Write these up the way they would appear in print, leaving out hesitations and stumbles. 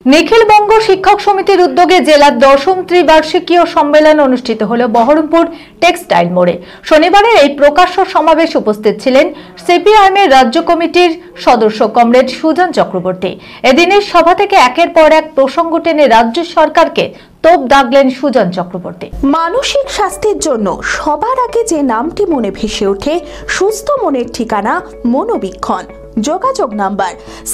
নিখিল বঙ্গ শিক্ষক সমিতির উদ্যোগে জেলার ১০ম ত্রিবার্ষিকীয় সম্মেলন অনুষ্ঠিত হল বহরমপুর টেক্সটাইল মোড়ে। শনিবারের এই প্রকাশ্য সমাবেশ উপস্থিত ছিলেন সিপিআইএমের রাজ্য কমিটির সদস্য কমরেড সুজন চক্রবর্তী। এদিনের সভা থেকে একের পর এক প্রসঙ্গ টেনে রাজ্য সরকারকে তোপ দাগলেন সুজন চক্রবর্তী। মানসিক স্বাস্থ্যের জন্য সবার আগে যে নামটি মনে ভেসে ওঠে, সুস্থ মনের ঠিকানা মনোবীক্ষণ। যোগাযোগ নাম্বার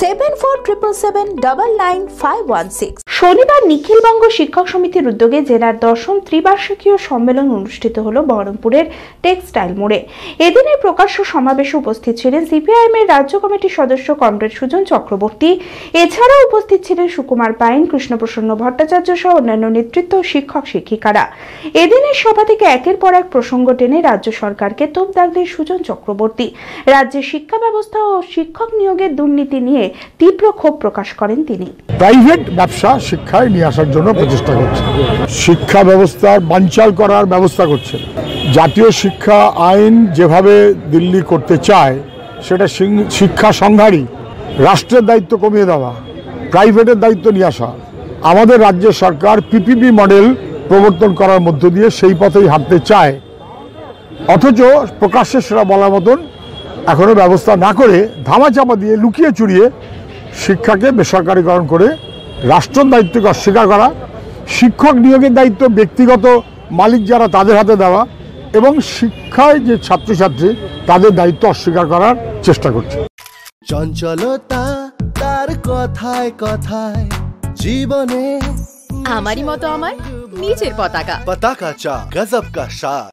7477799516। শনিবার নিখিলবঙ্গ শিক্ষক সমিতির উদ্যোগে জেলার ১০ম ত্রিবার্ষিকীয় সম্মেলন অনুষ্ঠিত হল বহরমপুরের টেক্সটাইল মোড়ে। এদিনের প্রকাশ্য সমাবেশে উপস্থিত ছিলেন সিপিআইএমের রাজ্য কমিটির সদস্য কমরেড সুজন চক্রবর্তী। এছাড়াও উপস্থিত ছিলেন সুকুমার পাইন, কৃষ্ণপ্রসন্ন ভট্টাচার্য সহ অন্যান্য নেতৃত্ব ও শিক্ষক শিক্ষিকারা। এদিনের সভা থেকে একের পর এক প্রসঙ্গ টেনে রাজ্য সরকারকে তোপ দাগলেন সুজন চক্রবর্তী। রাজ্যের শিক্ষা ব্যবস্থা ও শিক্ষক নিয়োগের দুর্নীতি নিয়ে তীব্র ক্ষোভ প্রকাশ করেন তিনি। প্রাইভেট ব্যবসা শিক্ষায় নিয়ে আসার জন্য প্রচেষ্টা করছে, শিক্ষা ব্যবস্থার বানচাল করার ব্যবস্থা করছে। জাতীয় শিক্ষা আইন যেভাবে দিল্লি করতে চায় সেটা শিক্ষা সংহারী, রাষ্ট্রের দায়িত্ব কমিয়ে দেওয়া, প্রাইভেটের দায়িত্ব নিয়ে আসা। আমাদের রাজ্যের সরকার পিপিপি মডেল প্রবর্তন করার মধ্য দিয়ে সেই পথেই হাঁটতে চায়, অথচ প্রকাশ্যে সেটা বলার মতন এখনো ব্যবস্থা না করে ধামাচাপা দিয়ে লুকিয়ে চুরিয়ে শিক্ষাকে বেসরকারীকরণ করে রাষ্ট্রের দায়িত্বকে অস্বীকার করা, শিক্ষক নিয়োগের দায়িত্ব ব্যক্তিগত মালিক যারা তাদের হাতে দেওয়া এবং শিক্ষায় যে ছাত্রছাত্রী তাদের দায়িত্ব অস্বীকার করার চেষ্টা করছে। চঞ্চলতা তার কথায় কথায় জীবনে আমারই মতো আমার নিজের পতাকা চা গজব কা শাহ।